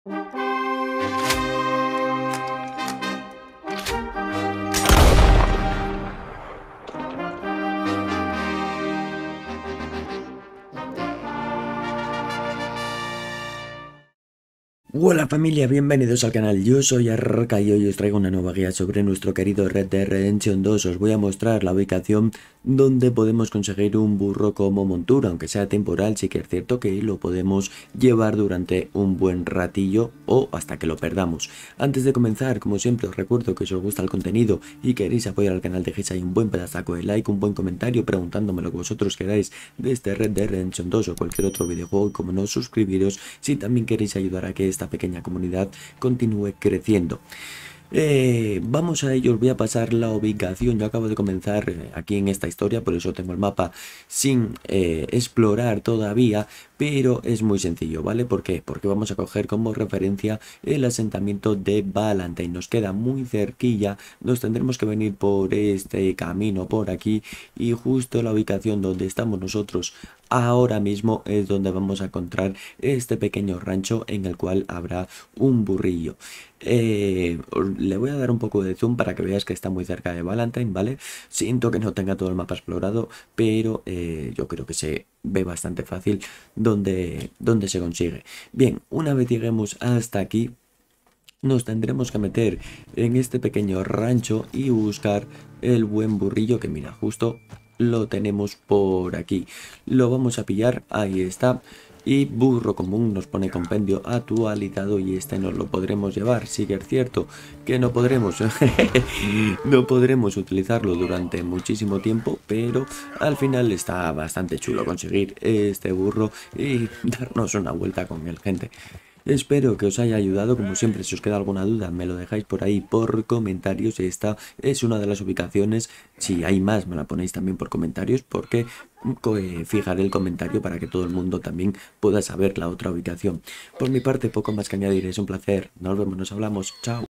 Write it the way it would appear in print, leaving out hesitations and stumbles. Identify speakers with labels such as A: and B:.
A: Hola familia, bienvenidos al canal, yo soy Arroca y hoy os traigo una nueva guía sobre nuestro querido Red Dead Redemption 2. Os voy a mostrar la ubicación donde podemos conseguir un burro como montura, aunque sea temporal. Sí que es cierto que lo podemos llevar durante un buen ratillo o hasta que lo perdamos. Antes de comenzar, como siempre, os recuerdo que si os gusta el contenido y queréis apoyar al canal, dejéis ahí un buen pedazo de like, un buen comentario preguntándome lo que vosotros queráis de este Red Dead Redemption 2 o cualquier otro videojuego, y como no, suscribiros si también queréis ayudar a que esta pequeña comunidad continúe creciendo. Vamos a ello, os voy a pasar la ubicación. Yo acabo de comenzar aquí en esta historia, por eso tengo el mapa sin explorar todavía, pero es muy sencillo, ¿vale? ¿Por qué? Porque vamos a coger como referencia el asentamiento de Valentine. Nos queda muy cerquilla, nos tendremos que venir por este camino por aquí, y justo la ubicación donde estamos nosotros ahora mismo es donde vamos a encontrar este pequeño rancho en el cual habrá un burrillo. Le voy a dar un poco de zoom para que veáis que está muy cerca de Valentine, ¿vale? Siento que no tenga todo el mapa explorado, pero yo creo que se ve bastante fácil dónde se consigue. Bien, una vez lleguemos hasta aquí, nos tendremos que meter en este pequeño rancho y buscar el buen burrillo, que mira, justo lo tenemos por aquí. Lo vamos a pillar, ahí está. Y burro común nos pone compendio actualizado y este nos lo podremos llevar. Sí que es cierto que no podremos no podremos utilizarlo durante muchísimo tiempo, pero al final está bastante chulo conseguir este burro y darnos una vuelta con él, gente. Espero que os haya ayudado. Como siempre, si os queda alguna duda me lo dejáis por ahí por comentarios. Esta es una de las ubicaciones. Si hay más me la ponéis también por comentarios, porque fijaré el comentario para que todo el mundo también pueda saber la otra ubicación. Por mi parte, poco más que añadir. Es un placer. Nos vemos, nos hablamos. Chao.